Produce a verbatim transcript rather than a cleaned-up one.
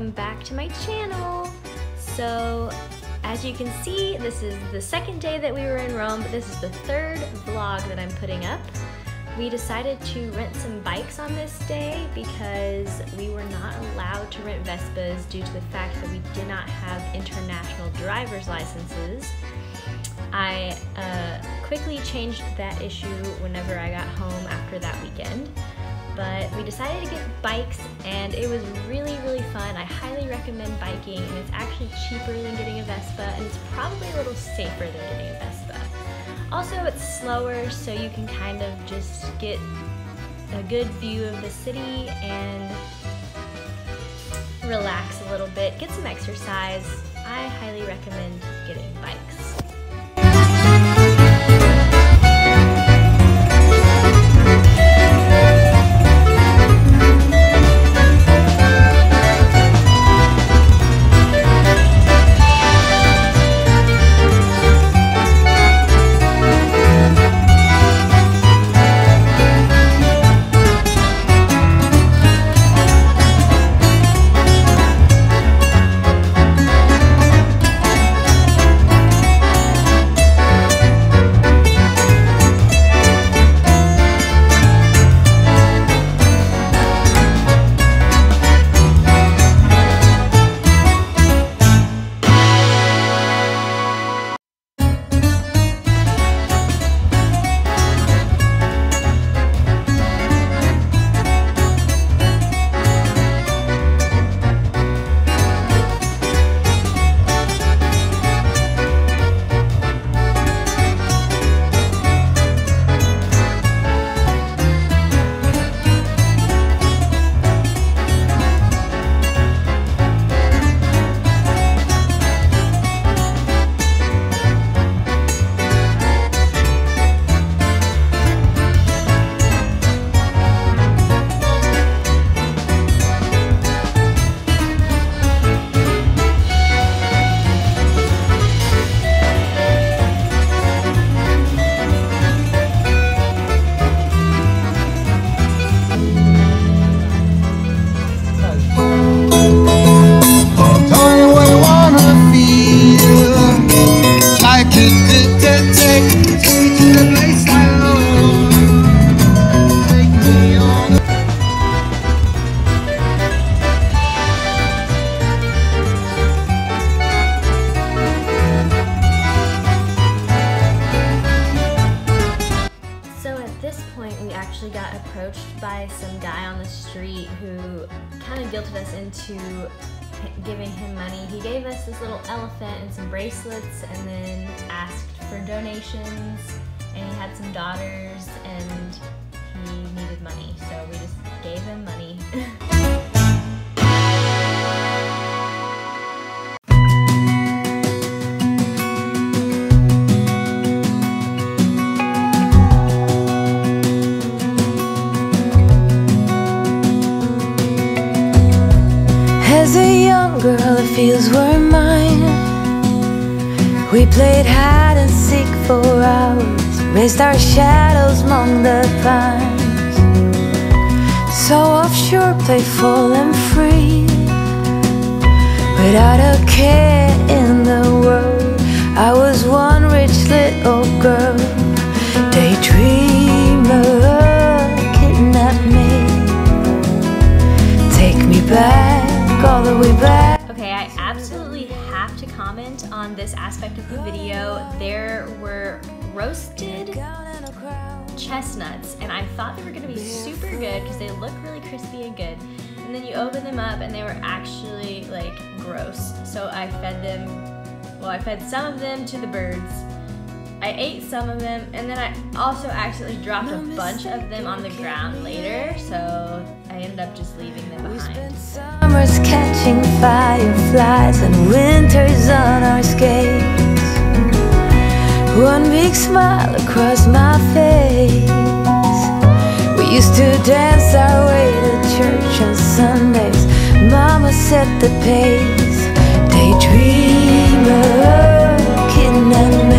welcome back to my channel. So as you can see, this is the second day that we were in Rome, but this is the third vlog that I'm putting up. We decided to rent some bikes on this day because we were not allowed to rent Vespas due to the fact that we did not have international driver's licenses. I uh, quickly changed that issue whenever I got home after that weekend. But we decided to get bikes and it was really, really fun. I highly recommend biking, and it's actually cheaper than getting a Vespa, and it's probably a little safer than getting a Vespa. Also, it's slower, so you can kind of just get a good view of the city and relax a little bit, get some exercise. I highly recommend getting bikes. Got approached by some guy on the street who kind of guilted us into giving him money. He gave us this little elephant and some bracelets and then asked for donations, and he had some daughters and he needed money, so we just gave him money. As a young girl, the fields were mine. We played hide and seek for hours, raised our shadows among the pines. So offshore, playful and free, without a care in the world. I was one rich little girl, daydreamer, kidnap me, take me back all the way back. Okay, I absolutely have to comment on this aspect of the video. There were roasted chestnuts, and I thought they were gonna be super good because they look really crispy and good. And then you open them up and they were actually like gross. So I fed them, well, I fed some of them to the birds. I ate some of them, and then I also accidentally dropped a bunch of them on the ground later, so I ended up just leaving them behind. Summers catching fireflies and winters on our skates. One big smile across my face. We used to dance our way to church on Sundays. Mama set the pace. Daydreamer, kidnap me,